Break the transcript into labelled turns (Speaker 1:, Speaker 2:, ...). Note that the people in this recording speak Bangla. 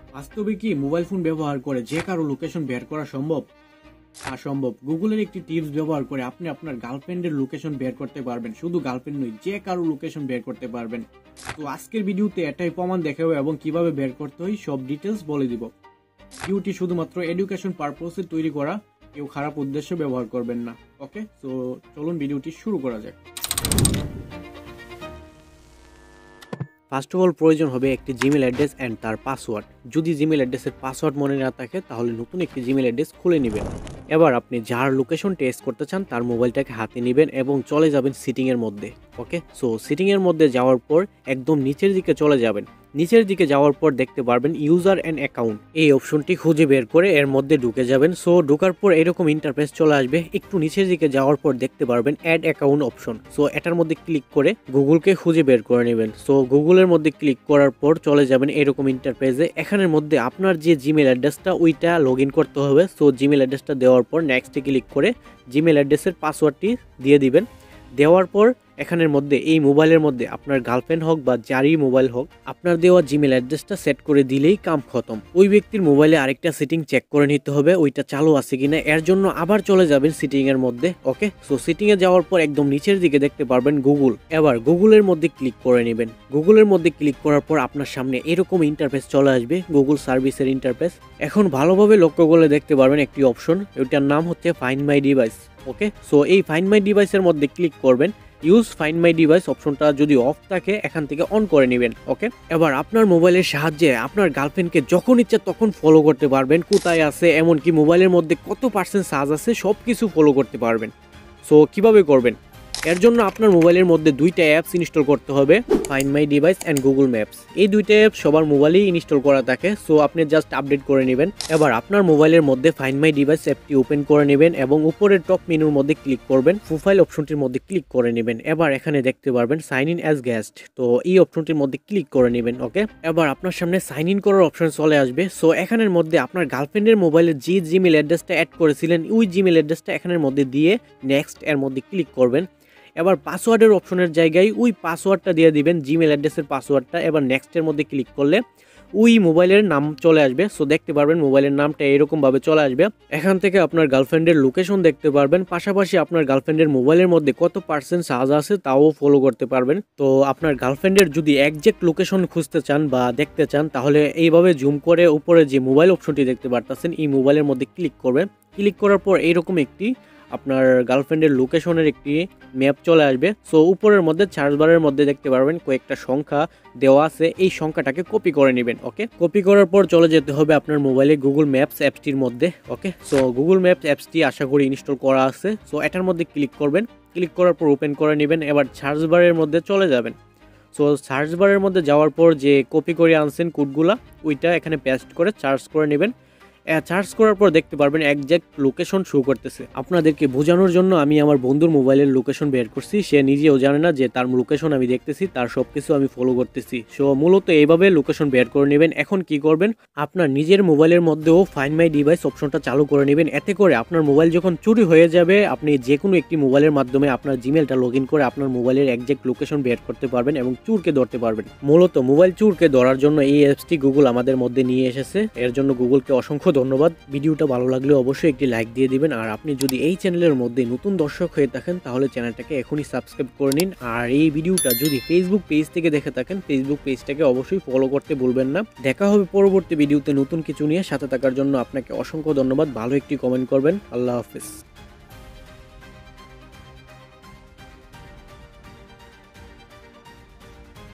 Speaker 1: বাস্তবে কি মোবাইল ফোন ব্যবহার করে যে কারো লোকেশন বের করা সম্ভব? অসম্ভব। গুগলের একটি টিপস ব্যবহার করে আপনি আপনার গার্লফ্রেন্ডের লোকেশন বের করতে পারবেন। শুধু গার্লফ্রেন্ড নয়, যে কারো লোকেশন বের করতে পারবেন। তো আজকের ভিডিওতে এটাই প্রমাণ দেখাবো এবং কিভাবে বের করতে হয় সব ডিটেলস বলে দিব। ভিডিওটি শুধুমাত্র এডুকেশন পারপোজে তৈরি করা, কেউ খারাপ উদ্দেশ্যে ব্যবহার করবেন না। ওকে, তো চলুন ভিডিওটি শুরু করা যাক। ফার্স্ট অফ অল প্রয়োজন হবে একটি জিমেল অ্যাড্রেস অ্যান্ড তার পাসওয়ার্ড। যদি জিমেল অ্যাড্রেসের পাসওয়ার্ড মনে না থাকে তাহলে নতুন একটি জিমেল অ্যাড্রেস খুলে নেবেন। এবার আপনি যার লোকেশন টেস্ট করতে চান তার মোবাইলটাকে হাতে নেবেন এবং চলে যাবেন সিটিংয়ের মধ্যে। ওকে, সো সিটিংয়ের মধ্যে যাওয়ার পর একদম নিচের দিকে চলে যাবেন। নিচের দিকে যাওয়ার পর দেখতে পারবেন ইউজার অ্যান্ড অ্যাকাউন্ট, এই অপশনটি খুঁজে বের করে এর মধ্যে ঢুকে যাবেন। সো ঢোকার পর এরকম ইন্টারফেস চলে আসবে। একটু নিচের দিকে যাওয়ার পর দেখতে পারবেন অ্যাড অ্যাকাউন্ট অপশন। সো এটার মধ্যে ক্লিক করে গুগলকে খুঁজে বের করে নেবেন। সো গুগলের মধ্যে ক্লিক করার পর চলে যাবেন এরকম ইন্টারফেসে। এখানের মধ্যে আপনার যে জিমেল অ্যাড্রেসটা ওইটা লগ ইন করতে হবে। সো জিমেল অ্যাড্রেসটা দেওয়ার পর নেক্সটে ক্লিক করে জিমেল অ্যাড্রেসের পাসওয়ার্ডটি দিয়ে দিবেন। দেওয়ার পর এখানের মধ্যে এই মোবাইলের মধ্যে আপনার গার্লফ্রেন্ড হোক বা যারই মোবাইল হোক, আপনার দেওয়া জিমেল অ্যাড্রেসটা সেট করে দিলেই কাম খতম। ওই ব্যক্তির মোবাইলে আরেকটা সেটিং চেক করে নিতে হবে ওইটা চালু আছে কিনা। এর জন্য আবার চলে যাবেন সিটিং এর মধ্যে। ওকে, সো সিটিং এ যাওয়ার পর একদম নিচের দিকে দেখতে পারবেন গুগল। এবার গুগলের মধ্যে ক্লিক করে নেবেন। গুগলের মধ্যে ক্লিক করার পর আপনার সামনে এরকম ইন্টারফেস চলে আসবে, গুগল সার্ভিসের ইন্টারফেস। এখন ভালোভাবে লক্ষ্য করলে দেখতে পারবেন একটি অপশন, ওইটার নাম হচ্ছে find my device. Okay, so এই ফাইন্ড মাই ডিভাইসের মধ্যে ক্লিক করবেন। ইউজ ফাইন্ড মাই ডিভাইস অপশনটা যদি অফ থাকে এখান থেকে অন করে নেবেন। ওকে, এবার আপনার মোবাইলের সাহায্যে আপনার গার্লফ্রেন্ডকে যখন ইচ্ছা তখন ফলো করতে পারবেন, কোথায় আছে, এমনকি মোবাইলের মধ্যে কত পার্সেন্ট চার্জ আছে সব কিছু ফলো করতে পারবেন। সো কিভাবে করবেন? এর জন্য আপনার মোবাইলের মধ্যে দুইটা অ্যাপস ইনস্টল করতে হবে, find my device and Google Maps. এই দুইটা অ্যাপ সবার মোবাইলেই ইনস্টল করা থাকে। সো আপনি জাস্ট আপডেট করে নেবেন। এবার আপনার মোবাইলের মধ্যে ফাইন্ড মাই ডিভাইস অ্যাপটি ওপেন করে নেবেন এবং উপরের টপ মেনুর মধ্যে ক্লিক করবেন, প্রোফাইল অপশনটির মধ্যে ক্লিক করে নেবেন। এবার এখানে দেখতে পারবেন সাইন ইন অ্যাজ গেস্ট, তো এই অপশনটির মধ্যে ক্লিক করে নেবেন। ওকে, এবার আপনার সামনে সাইন ইন করার অপশন চলে আসবে। সো এখানের মধ্যে আপনার গার্লফ্রেন্ডের মোবাইলে যে জিমেল অ্যাড্রেসটা অ্যাড করেছিলেন ওই জিমেল অ্যাড্রেসটা এখানের মধ্যে দিয়ে নেক্সট এর মধ্যে ক্লিক করবেন। এবার পাসওয়ার্ডের অপশনের জায়গায় ওই পাসওয়ার্ডটা দিয়ে দিবেন, জিমেল অ্যাড্রেসের পাসওয়ার্ডটা। এবার নেক্সটের মধ্যে ক্লিক করলে ওই মোবাইলের নাম চলে আসবে। সো দেখতে পারবেন মোবাইলের নামটা এরকমভাবে চলে আসবে। এখান থেকে আপনার গার্লফ্রেন্ডের লোকেশন দেখতে পারবেন, পাশাপাশি আপনার গার্লফ্রেন্ডের মোবাইলের মধ্যে কত পার্সেন্ট চার্জ আছে তাও ফলো করতে পারবেন। তো আপনার গার্লফ্রেন্ডের যদি একজ্যাক্ট লোকেশন খুঁজতে চান বা দেখতে চান তাহলে এইভাবে জুম করে উপরে যে মোবাইল অপশনটি দেখতে পারতেছেন এই মোবাইলের মধ্যে ক্লিক করবেন। ক্লিক করার পর এইরকম একটি আপনার গার্লফ্রেন্ডের লোকেশনের একটি ম্যাপ চলে আসবে। সো উপরের মধ্যে সার্চ বারের মধ্যে দেখতে পারবেন কয়েকটা সংখ্যা দেওয়া আছে, এই সংখ্যাটাকে কপি করে নেবেন। ওকে, কপি করার পর চলে যেতে হবে আপনার মোবাইলে গুগল ম্যাপস অ্যাপসটির মধ্যে। ওকে, সো গুগল ম্যাপস অ্যাপসটি আশা করি ইনস্টল করা আছে। সো এটার মধ্যে ক্লিক করবেন, ক্লিক করার পর ওপেন করে নেবেন। এবার সার্চ বারের মধ্যে চলে যাবেন। সো সার্চ বারের মধ্যে যাওয়ার পর যে কপি করে আনছেন কোডগুলা ওইটা এখানে পেস্ট করে সার্চ করে নেবেন। সার্চ করার পর দেখতে পারবেন একজ্যাক্ট লোকেশন শো করতেছে। আপনাদেরকে বোঝানোর জন্য আমি আমার বন্ধুর মোবাইলের লোকেশন বের করছি, সে নিজেও জানে না যে তার লোকেশন আমি দেখতেছি, তার সব কিছু আমি ফলো করতেছি। সো মূলত এইভাবে লোকেশন বের করে নেবেন। এখন কি করবেন, আপনার নিজের মোবাইলের মধ্যেও ফাইন্ড মাই ডিভাইস অপশনটা চালু করে নেবেন। এতে করে আপনার মোবাইল যখন চুরি হয়ে যাবে আপনি যে কোনো একটি মোবাইলের মাধ্যমে আপনার জিমেলটা লগ ইন করে আপনার মোবাইলের একজ্যাক্ট লোকেশন বের করতে পারবেন এবং চুরকে ধরতে পারবেন। মূলত মোবাইল চুরকে ধরার জন্য এই অ্যাপসটি গুগল আমাদের মধ্যে নিয়ে এসেছে, এর জন্য গুগলকে অসংখ্য ধন্যবাদ। ভিডিওটা ভালো লাগলে অবশ্যই একটি লাইক দিয়ে দিবেন। আর আপনি যদি এই চ্যানেলের মধ্যে নতুন দর্শক হয়ে থাকেন তাহলে চ্যানেলটাকে এখনই সাবস্ক্রাইব করে নিন। আর এই ভিডিওটা যদি ফেসবুক পেজ থেকে দেখে থাকেন ফেসবুক পেজটাকে অবশ্যই ফলো করতে ভুলবেন না। দেখা হবে পরবর্তী ভিডিওতে নতুন কিছু নিয়ে। সাথে থাকার জন্য আপনাকে অসংখ্য ধন্যবাদ। ভালো একটি কমেন্ট করবেন। আল্লাহ হাফেজ।